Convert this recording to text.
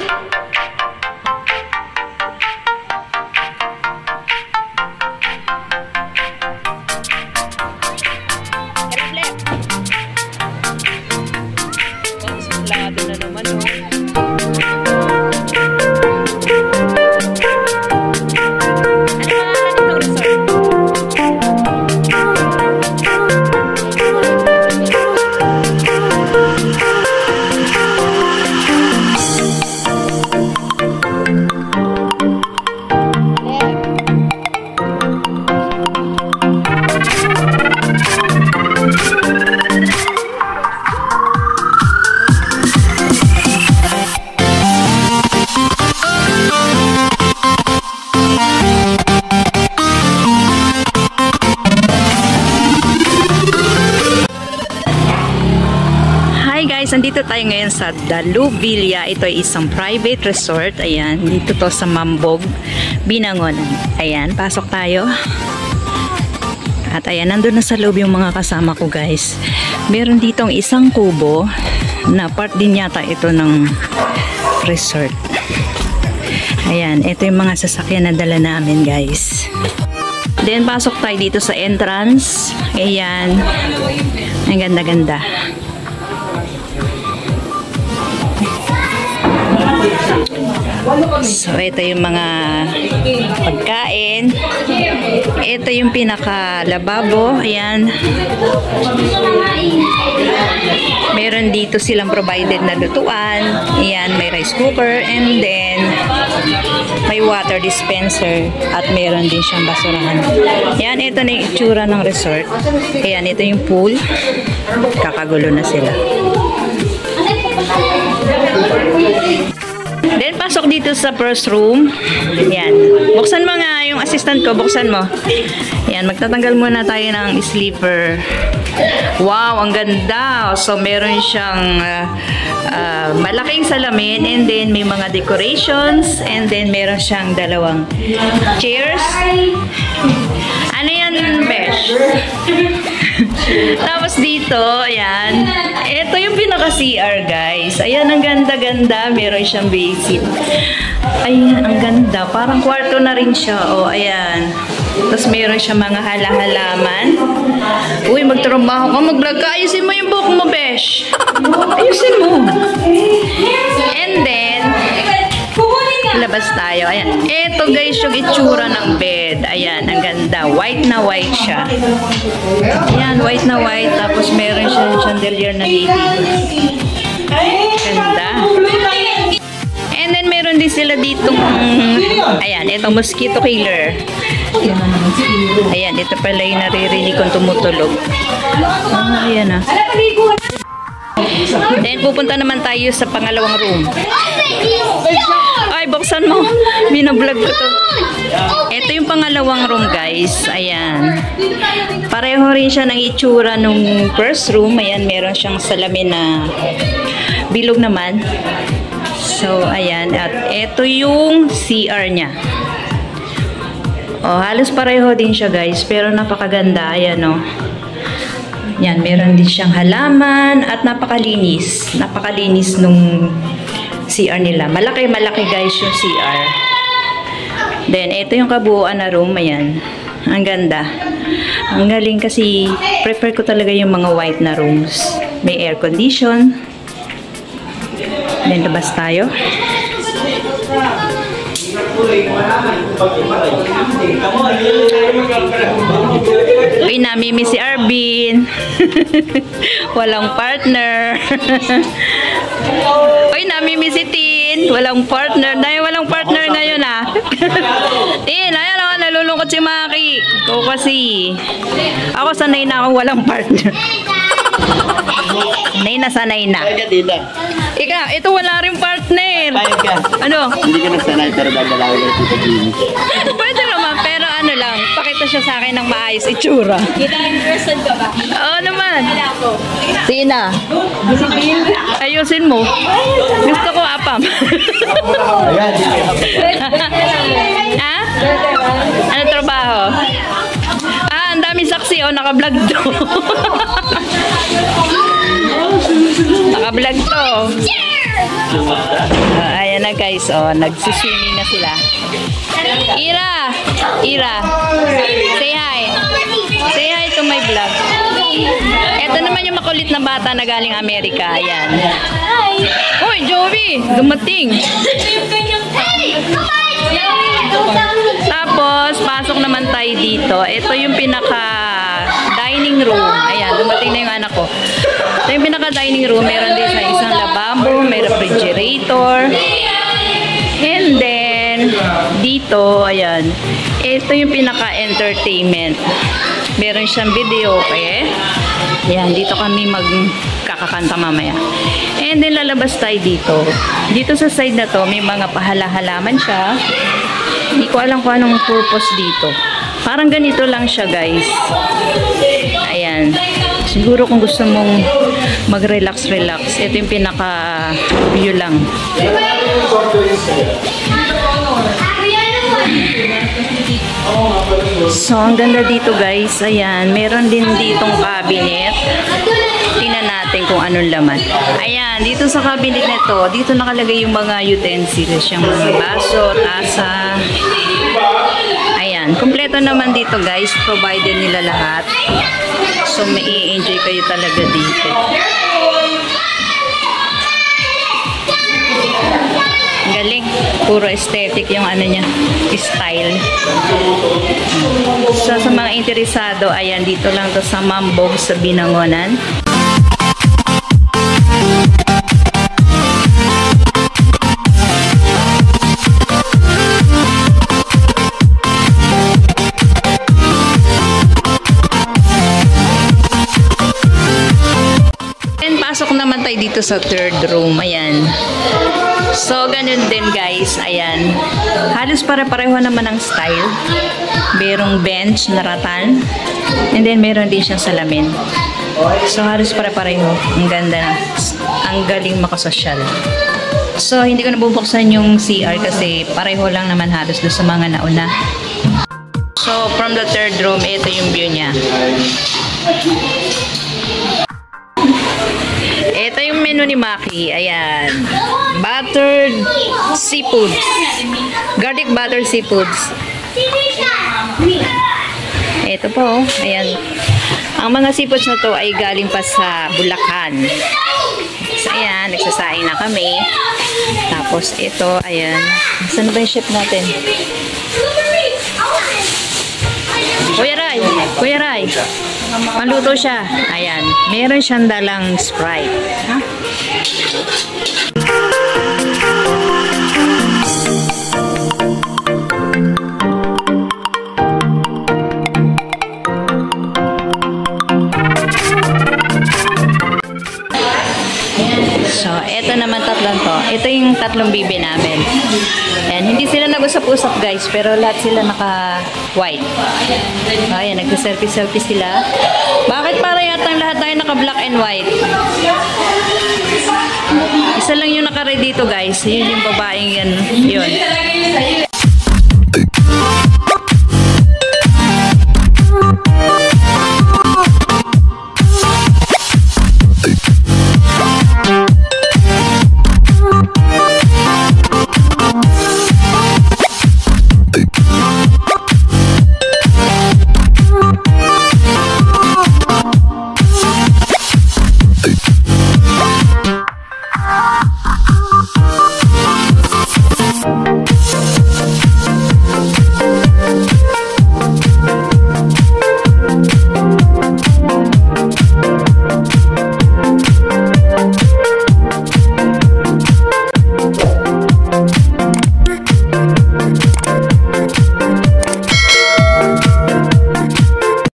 Nandito tayo ngayon sa Daluvilla. Ito ay isang private resort. Ayan, dito to sa Mambog, Binangonan. Ayan, pasok tayo. At ayan, nandun na sa loob yung mga kasama ko, guys. Meron ditong isang kubo na part din yata ito ng resort. Ayan, ito yung mga sasakyan na dala namin, guys. Then, pasok tayo dito sa entrance. Ayan. Ang ganda-ganda. So, ito yung mga pagkain. Ito yung pinaka-lababo. Ayan. Meron dito silang provided na lutuan. Ayan, may rice cooker. And then, may water dispenser. At meron din siyang basurahan. Ayan, ito na yung itsura ng resort. Ayan, ito yung pool. Kakagulo na sila. Then, pasok dito sa first room. Ayan. Buksan mo nga yung assistant ko. Buksan mo. Ayan. Magtatanggal muna tayo ng sleeper. Wow, ang ganda. So, meron siyang malaking salamin. And then, may mga decorations. And then, meron siyang dalawang chairs. Ano yan, Besh? Tapos dito, ayan. Ito yung pinaka-CR, guys. Ayan, ang ganda-ganda. Meron siyang basin. Ayan, ang ganda. Parang kwarto na rin siya. O, ayan. Tapos meron siya mga hala-halaman. Uy, magtrabaho ka. Mag-vlog ka. Ayusin mo yung buhok mo, Besh. Ayusin mo. And then, labas tayo. Ayan. Ito, guys, yung itsura ng bed. Ayan, ang ganda. White na white siya. Ayan, white na white. Tapos meron siyang chandelier na native. Ganda. And then, meron din sila ditong, ayan, itong mosquito killer. Ayan, ito pala yung naririnig kong tumutulog. Ayan ah. Then, pupunta naman tayo sa pangalawang room. Ay, buksan mo. Binablog ko to. Ito yung pangalawang room, guys. Ayan. Pareho rin siya ng itsura nung first room. Ayan, meron siyang salamin na bilog naman. So, ayan. At ito yung CR niya. Oh, halos pareho din siya, guys. Pero napakaganda. Ayan, oh. Yan, meron din siyang halaman at napakalinis. Napakalinis nung CR nila. Malaki-malaki, guys, yung CR. Then, ito yung kabuuan na room. Ayan. Ang ganda. Ang galing kasi prefer ko talaga yung mga white na rooms. May air condition. Then, labas tayo. Uy, namimi si Arvin. Walang partner. Uy, namimi si Tin. Walang partner. Dahil walang partner ngayon ah. Tin, ayan ako, nalulungkot si Maki. Ko kasi. Ako sanay na akong walang partner. Sanay na. Ikaw, ito wala rin partner. Payag ka. Ano? Hindi ka nagsanay pero dadalaw ka dito din. Pwede naman, pero ano lang, pakita siya sa akin ng maayos itsura. Kita in person ka ba? Oo naman. Wala ako. Sina? Ayusin mo. Gusto ko apam. Ha? Ano trabaho? Ah, ang dami saksi oh, naka-vlog to. Naka-vlog to. Ayan Ayan na guys, oh, nagsiswimming na sila. Ira! Ira! Say hi! Say hi to my vlog. Ito naman yung makulit na bata na galing Amerika. Ayan. Hoy, Joey! Dumating! Tapos, pasok naman tayo dito. Ito yung pinaka-dining room. Ayan, dumating na yung anak ko. Ito yung pinaka-dining room. Meron din sa isang lababo, may refrigerator. And then, dito, ayan. Ito yung pinaka-entertainment. Meron siyang video, okay? Ayan, dito kami magkakakanta mamaya. And then, lalabas tayo dito. Dito sa side na to, may mga pahala-halaman siya. Hindi ko alam kung anong purpose dito. Parang ganito lang siya, guys. Ayan. Siguro kung gusto mong mag-relax-relax, ito yung pinaka-view lang. So, ang ganda dito, guys. Ayan. Meron din ditong cabinet. Tingnan natin kung anong laman. Ayan. Dito sa cabinet na to, dito nakalagay yung mga utensils. Yung mga baso, tasa. Ayan. Kompleto naman dito, guys. Provided nila lahat. So, mai-enjoy kayo talaga dito. Galing. Puro aesthetic yung ano niya. Style. So, sa mga interesado, ayan, dito lang to sa Mambog sa Binangonan. And pasok naman tayo dito sa third room. Ayan. So, ganun din guys. Ayan. Halos pare-pareho naman ang style. Merong bench na ratan. And then, meron din siyang salamin. So, halos pare-pareho. Ang ganda na. Ang galing makasosyal. So, hindi ko nabubuksan yung CR kasi pareho lang naman halos doon sa mga nauna. So, from the third room, ito yung view niya. Ito yung menu ni Maki. Ayan. Buttered seafoods. Garlic buttered seafoods. Ito po. Ayan. Ang mga seafoods na to ay galing pa sa Bulacan. So, ayan. Nagsasaing na kami. Tapos, ito. Ayan. Saan ba yung chef natin? Kuya Ray. Kuya Ray. Maluto siya. Ayan. Meron siyang dalang Sprite. Ha? So, ito naman tatlong to. Ito yung tatlong bibi namin. Ayan, hindi sila nag-usap-usap guys, pero lahat sila naka-white. Ayan, nagsa-selfie-selfie sila. Bakit para yata lahat tayo naka-black and white? Isa lang yung naka-red dito guys. Yun yung babaeng yan. Yun.